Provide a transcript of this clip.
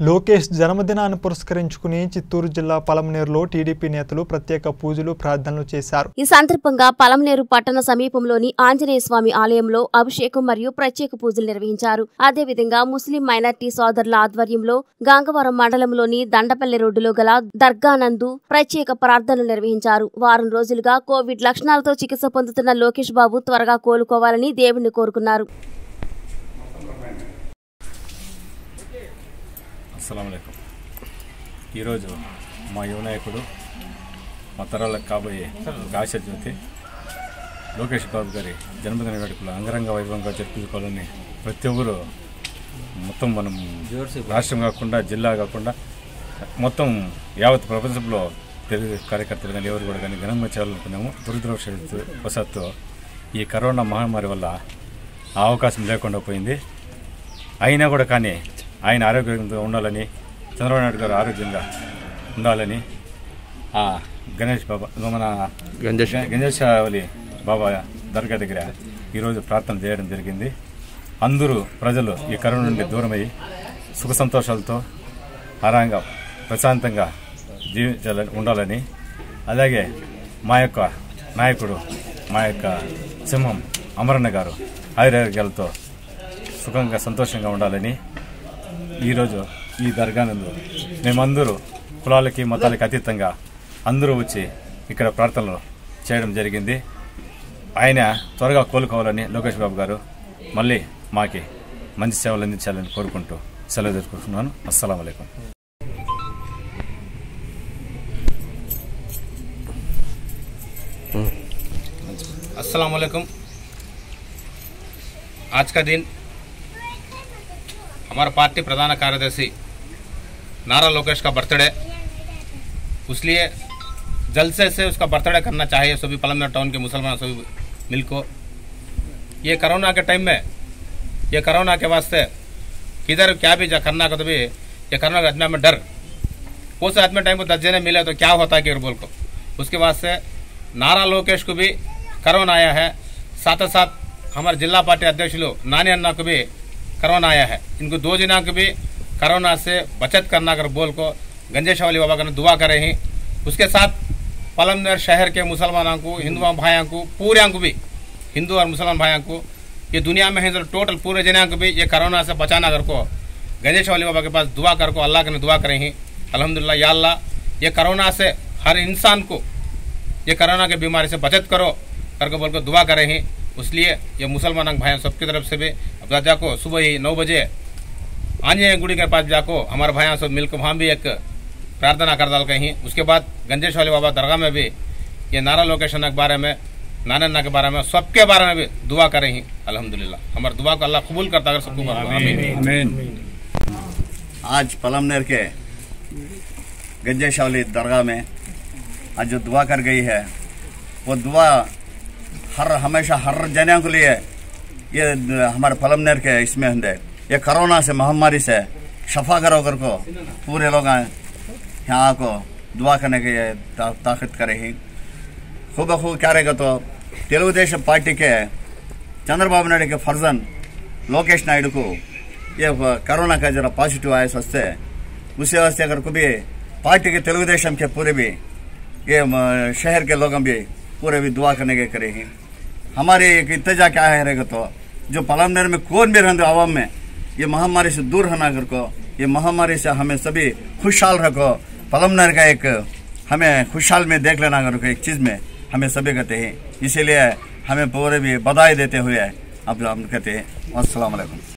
లోకేష్ జన్మదినాన్ని పురస్కరించుకుని చిత్తూరు జిల్లా పలమనేరులో టీడీపీ నేతలు ప్రత్యేక పూజలు ప్రార్థనలు చేశారు। ఈ సందర్భంగా పలమనేరు పట్టణ సమీపంలోని ఆంజనేయ స్వామి ఆలయంలో అభిషేకం మరియు ప్రత్యేక పూజలు నిర్వహించారు। అదే విధంగా ముస్లిం మైనార్టీ సోదరుల ఆధ్వర్యంలో గంగవరం మండలంలోని దండపల్లి రోడ్డులో గల దర్గానందు ప్రత్యేక ప్రార్థనలు నిర్వహించారు। వారం రోజులుగా కోవిడ్ లక్షణాలతో చికిత్స పొందుతున్న లోకేష్ బాబు త్వరగా కోలుకోవాలని దేవుణ్ణి కోరుకున్నారు। అస్సలాముఅలైకుం। ఈరోజు మా యువ నాయకుడు మా తరాలకు కాబోయే ఆశ జ్యోతి లోకేష్ బాబు గారి జన్మదిన వేడుకలు అంగరంగ వైభవంగా జరుపుకోవాలని ప్రతి ఒక్కరు మొత్తం మనం రాష్ట్రం కాకుండా జిల్లా కాకుండా మొత్తం యావత్ ప్రపంచంలో తెలుగు కార్యకర్తలు కానీ ఎవరు కూడా కానీ ఘనంగా చేయాలనుకున్నాము। దురదృష్టవశాత్తు ఈ కరోనా మహమ్మారి వల్ల ఆ అవకాశం లేకుండా పోయింది। అయినా కూడా కానీ ఆయన ఆరోగ్యంగా ఉండాలని, చంద్రబాబు నాయుడు గారు ఆరోగ్యంగా ఉండాలని ఆ గణేష్ బాబా మన గంజేశావళి బాబా దర్గా దగ్గర ఈరోజు ప్రార్థన చేయడం జరిగింది। అందరూ ప్రజలు ఈ కరోనా నుండి దూరమై సుఖ సంతోషాలతో ఆరాంగా ప్రశాంతంగా జీవించాలని ఉండాలని, అలాగే మా యొక్క నాయకుడు మా యొక్క సింహం అమరన్న గారు ఆయురారోగ్యాలతో సుఖంగా సంతోషంగా ఉండాలని ఈరోజు ఈ దర్గానందు మేమందరూ కులాలకి మతాలకి అతీతంగా అందరూ వచ్చి ఇక్కడ ప్రార్థనలు చేయడం జరిగింది। ఆయన త్వరగా కోలుకోవాలని లోకేష్ బాబు గారు మళ్ళీ మాకి మంచి సేవలు అందించాలని కోరుకుంటూ సెలవు తీసుకుంటున్నాను। అస్సలాముఅలైకుం। अस्सलामुअलैकुम। आज का दिन हमारा पार्टी प्रधान कार्यदर्शी नारा लोकेश का बर्थडे, इसलिए जल्द से उसका बर्थडे करना चाहिए सभी पलमनेर टाउन के मुसलमान सभी मिलको। ये कोरोना के टाइम में, ये कोरोना के वास्ते किधर क्या भी करना का तो भी ये कोरोना के आदमी में डर, उस आदमी टाइम को 10 जने मिले तो क्या होता है कि बोल को, उसके वास्ते नारा लोकेश को भी कोरोना आया है। साथ साथ हमारे जिला पार्टी अध्यक्ष नानी अन्ना को भी कोरोना आया है। इनको 2 जना को भी कोरोना से बचत करना कर बोल को गंजेशावली बाबा का दुआ करे ही। उसके साथ पलमनेर शहर के मुसलमानों को, हिंदू भाइयों को, पूरे को भी, हिंदू और मुसलमान भाइयों को, ये दुनिया में है टोटल पूरे जना को भी ये कोरोना से बचाना कर को गंजेशावली बाबा के पास दुआ कर को अल्लाह के दुआ करें ही। अल्हम्दुलिल्लाह या अल्लाह ये कोरोना से हर इंसान को ये कोरोना के बीमारी से बचत करो करके बोल कर दुआ करें ही। इसलिए ये मुसलमान भाइयों सबकी तरफ से भी अब जाको सुबह ही 9 बजे आंजनेय गुड़ी के पास जाको हमारे भाइयों सब मिलकर वहाँ भी एक प्रार्थना कर डाल कहीं। उसके बाद गंजेशावली बाबा दरगाह में भी ये नारा लोकेश के बारे में, नानन्ना के बारे में, सबके बारे में भी दुआ करें ही। अल्हम्दुलिल्लाह हमारे दुआ को अल्लाह कबूल करता अगर सबको आमीन। आज पलमनेर के गंजेशावली दरगाह में आज जो दुआ कर गई है वो दुआ हमेशा हर जने के लिए ये हमारे पलमनेर के इसमें ये कोरोना से महामारी से शफा करो कर को पूरे लोग यहाँ को दुआ करने के ताकत करे ही। खूब क्या रहेगा तो तेलुगुदेशम पार्टी के चंद्रबाबू नायडू के फर्जन लोकेश नायडू को ये कोरोना का जरा पॉजिटिव आया सस्ते उसी वास्ते अगर को भी पार्टी के तेलुगुदेशम के पूरे भी ये शहर के लोग भी पूरे भी दुआ करने के करे ही। हमारे एक इत्तेजा क्या है रहेगा तो जो पलमनेर में कौन भी रहते आवाम में ये महामारी से दूर रहना कर को, ये महामारी से हमें सभी खुशहाल रखो। पलमनेर का एक हमें खुशहाल में देख लेना कर को एक चीज़ में हमें सभी कहते हैं, इसीलिए हमें पूरे भी बधाई देते हुए अब हम कहते हैं अस्सलाम वालेकुम।